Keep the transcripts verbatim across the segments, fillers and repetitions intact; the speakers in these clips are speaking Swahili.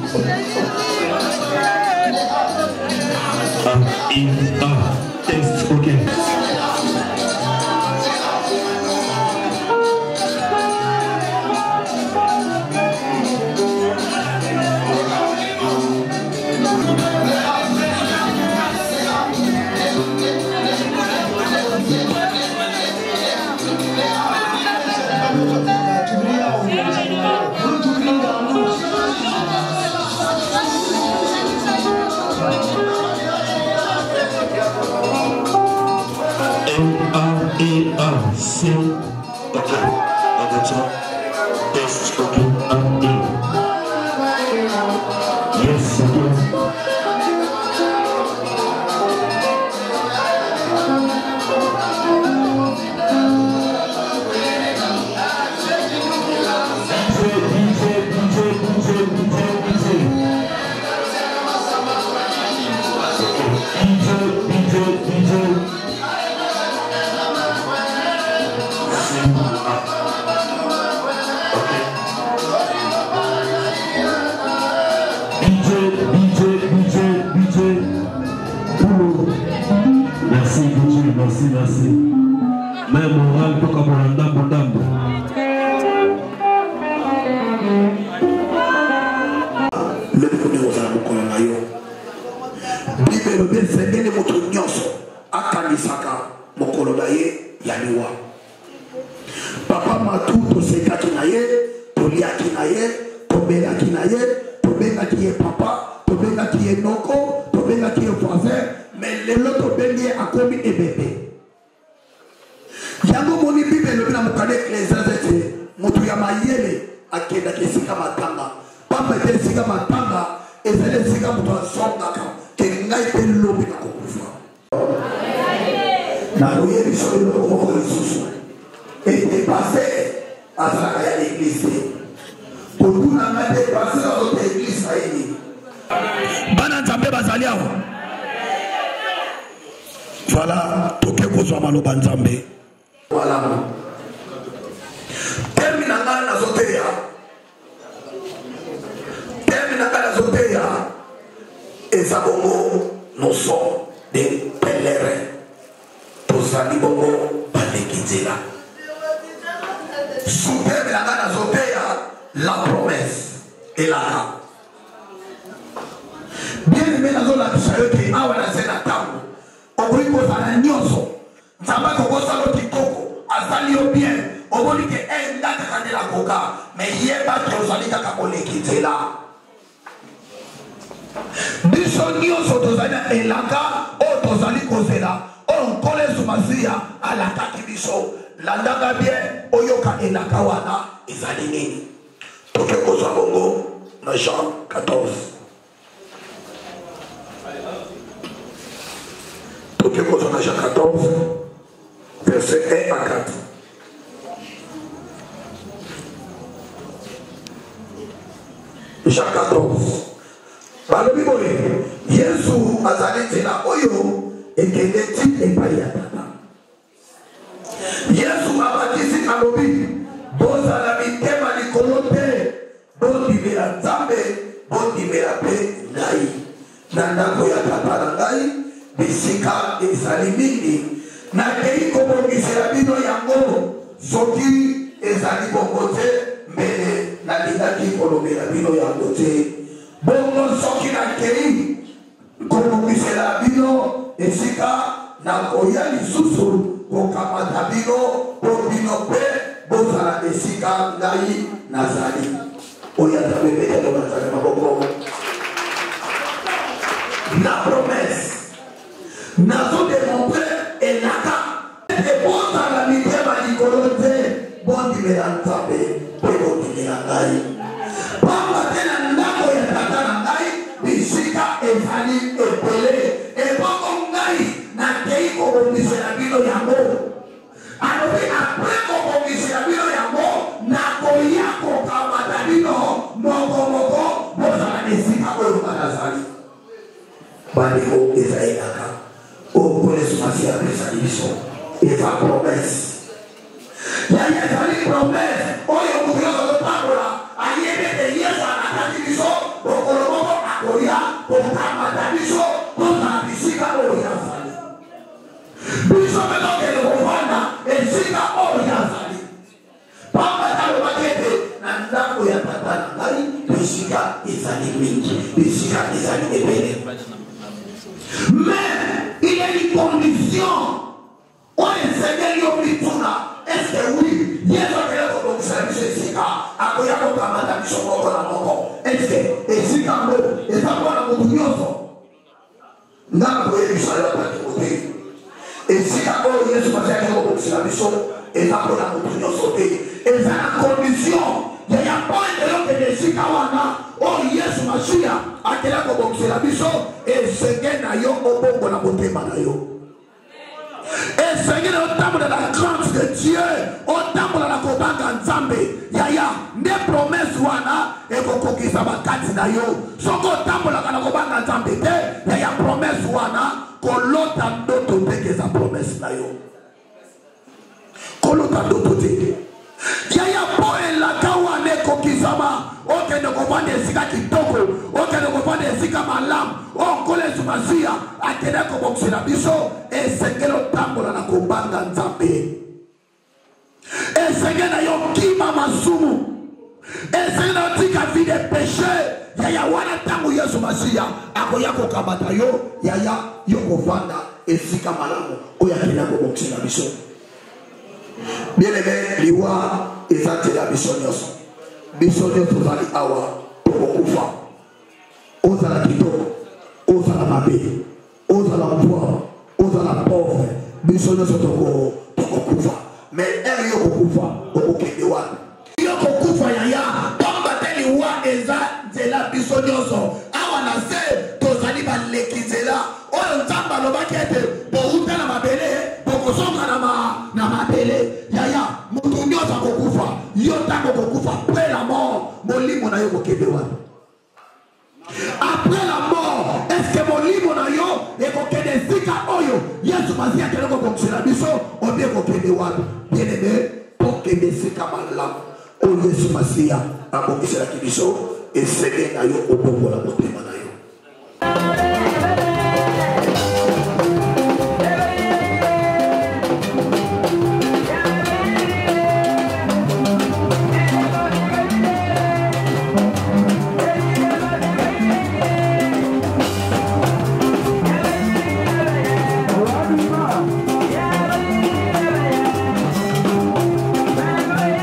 Voilà, toke kozwa maloba nzambe. Voilà. Termina ngana zoteya. Termina ngana zoteya. Ezabongo nous sommes des pèlerins. Tozali bongo balekizela. Sous termina ngana zoteya la promesse et la ra. Bien aimé na zola kisayote awa na zena tamu. Obriko zana nyoso. Zamba koko salo kitoko. Azali yo bien. Oboli ke enda kakandela koka. Me yeba tozali kakabolekizela. Biso nyoso tozali elaka. O tozali kozela. O nkole sumazia. Alaka kibiso. Landanga bien. Oyoka elaka wana. Ezali nini. Toke kozwa bongo. Na Jean quatorze. Toke kozwa na Jean quatorze. Verset un à quatre. Jean quatorze. Balobi boye. Yesu azali tena oyo ekeleti epai ya tata. Yesu abatisi alobi bozala mitema likolo te bondimela nzambe bondimela pe ngai na ndako ya tata na ngai bisika ezali mingi nakei kobongisela bino yango soki ezali bongo te mbele nalingaki kolobela bino yango te bongo soki nakei kobongisela bino esika nakoya lisusu kokamata bino po bino pe bozala esika ngai nazali oyo atabebetelo nazali maboko la promesse nazo démontré elaka ebozala mitema likolo te bondimela nzambe mpe bondimela ngai pamba te na ndako ya tata na ngai bisika ezali ebele ebongo ngai nakei kobongisela bino yango alobi apres kobongisela bino yango nakoya kokamata bino mokomoko bozala esika oyo nazali bandeko eza elaka o connaît ma fille après sa division et sa promesse il y a une promesse oh il y a beaucoup de paroles à y aller de hier à la division okolomoko akoya kokamata biso kozala bisika oyo yazali biso mpe tokende kovanda esika oyo yazali pamba talobaki ete na ndako ya tata na ngai bisika ezali mingi bisika ezali ebele mais il y a une condition oyo esengeli yo mituna est-ce que oui yesu akela kobongisa biso esika akoya kokamata biso moko na moko est-ce que esika ngo eza mpona motu nyonso ndaka koyebisa yo ataki kote esika oyo yesu masiaki kobongisela biso eza mpona motu nyonso te eza na condition yaya mpo ete yokende esika wana oyo yesu masiya akela kobongisela biso esenge na yo obongola motema na yo esengeli otambola na grâce de Dieu otambola na kobanga nzambe yaya nde promesse wana ekokokisa bakati na yo soko otambolaka na kobanga nzambe te yaya promesse wana kolota ndoto ndenge eza promesse na yo kolota ndoto te yaya po elaka wana ekokisama okende kovanda esika kitoko okende kovanda esika malamu onkolo Yesu Masiya akende kobongisela biso esengeli otambola na kobanga nzambe esengeli na yo kima masumu esengeli na yo tika vie de péché yaya wana ntango Yesu Masiya akoya kokamata yo yaya yo kovanda esika malamu oyo akende kobongisela biso bien-aimé liwa eza tela biso nyonso biso nyonso tozali awa tokokufa ozala kitoko ozala mabe ozala mpwa ozala pauvre biso nyonso tokokufa mais ere yo kokufa okokende wana yo kokufa yaya pamba te liwa eza nzela biso nyonso awa na se tozali baleki nzela oyo nzambe alobaki ete bouta na mabele bokosonga na mabele yaya mutu nyonso akokufa yo ntango kokufa après la mort molimo na yo kokende wana après la mort est-ce que molimo na yo ekokende esika oyo Yesu Masiya akende kobongisela biso obi ekokende wana bien-aimé tokende esika malamu oyo Yesu Masiya abongiselaki biso esenge na yo obongola motema na yo.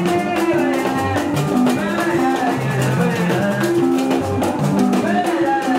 Yeah.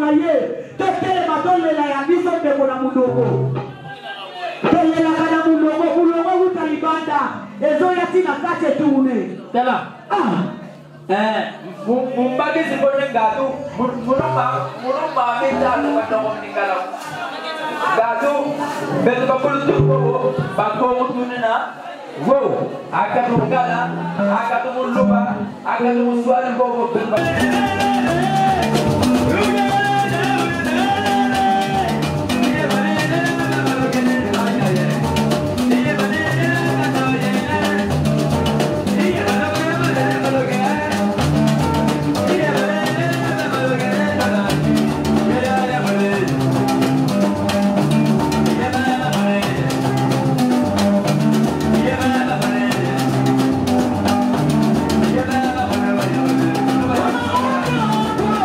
ye tokele matolela ya biso ndeko na mulongo tolela kana mulongo mulongo utalibanda ezo ya tina kache tune tela ah eh mumbage sipone ngatu mulumba mulumba meta batoko nikala ngatu beto bakulu tuko bako tunena wo akatungala akatumuluba akatumswali bobo Oh,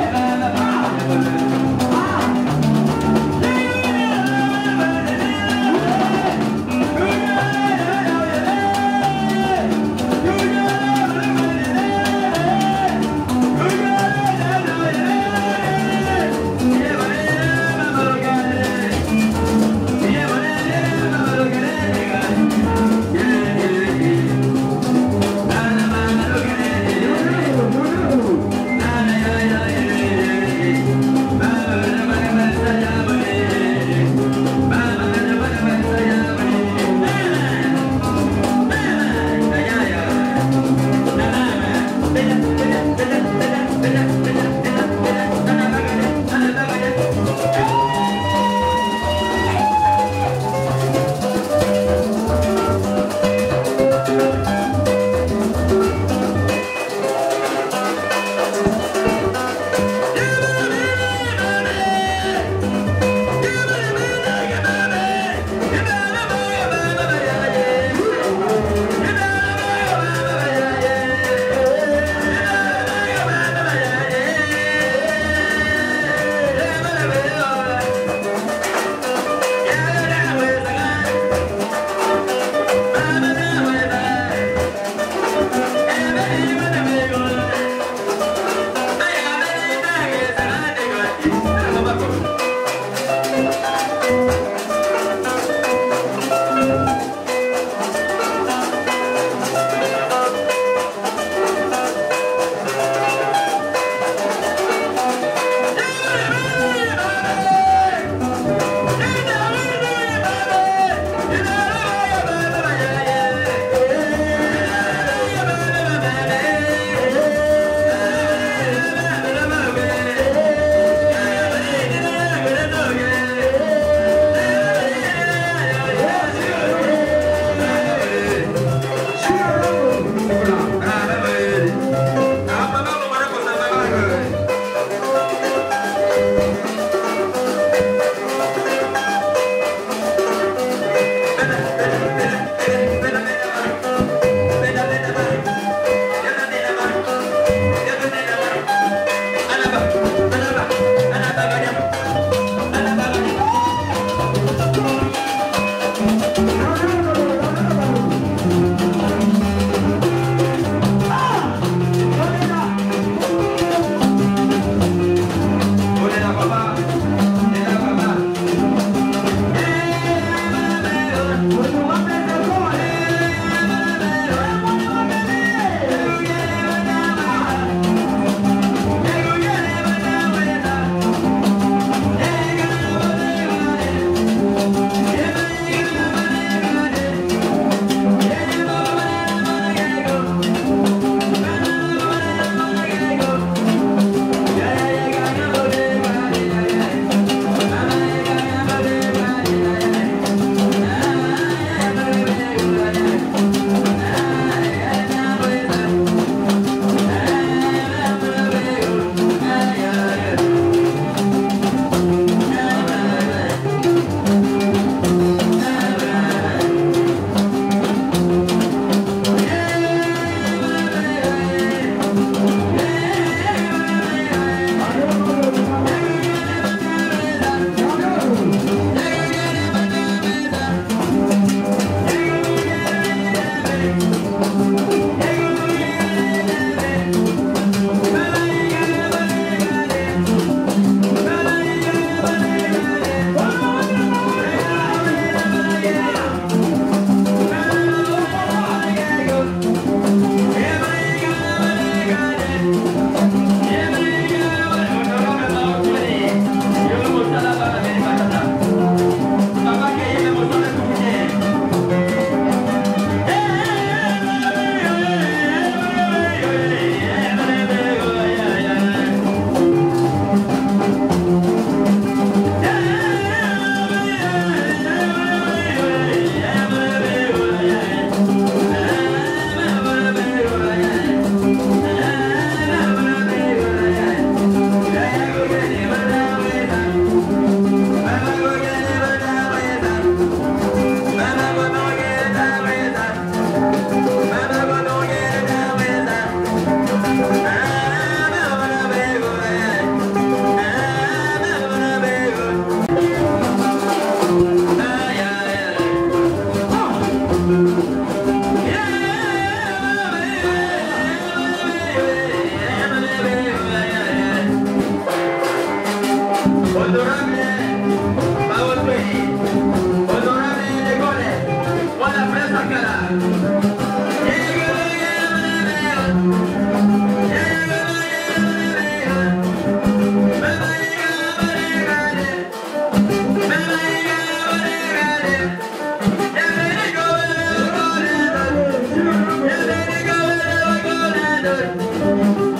Honorable Bagotoyi, honorable Legone, on la presse à Kala.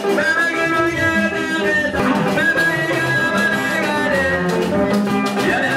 Yeah.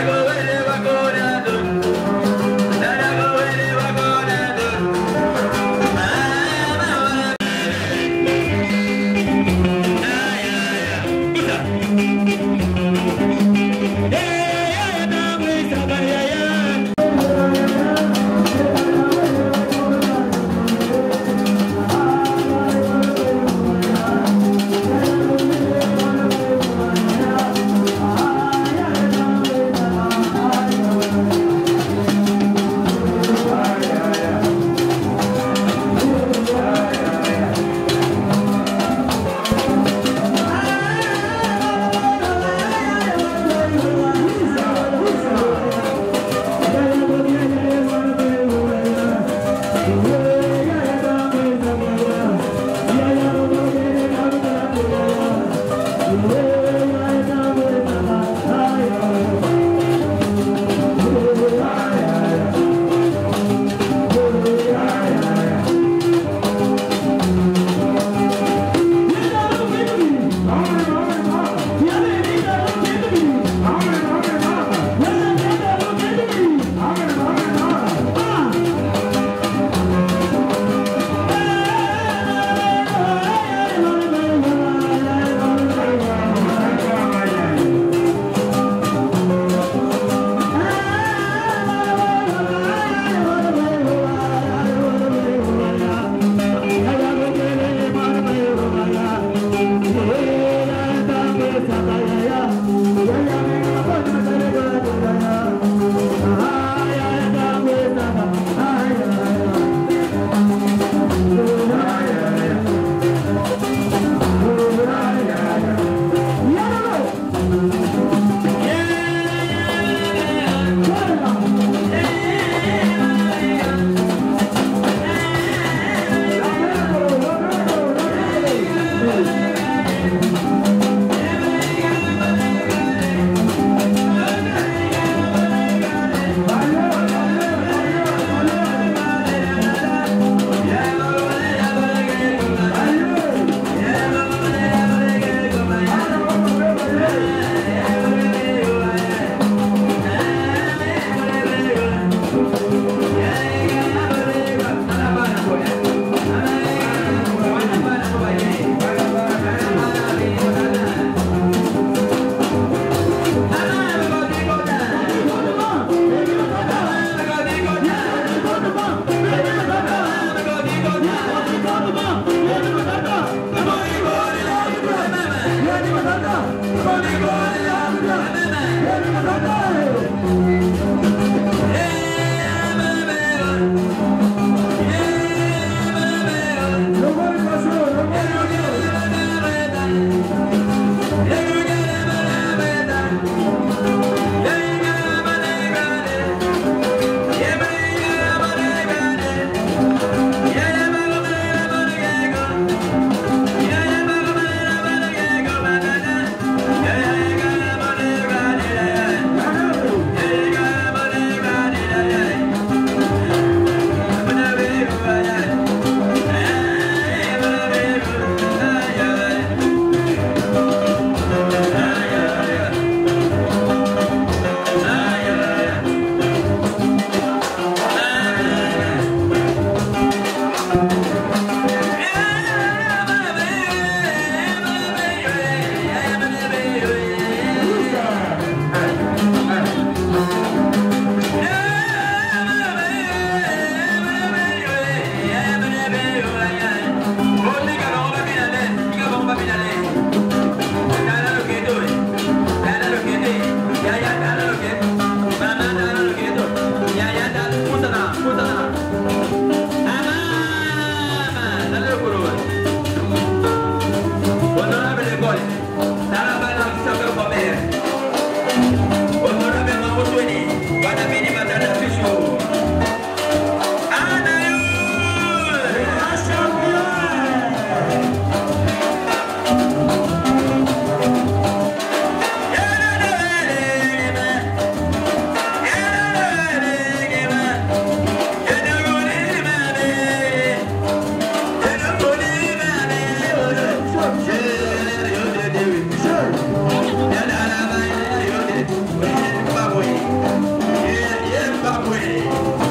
Ye- Yembabwe.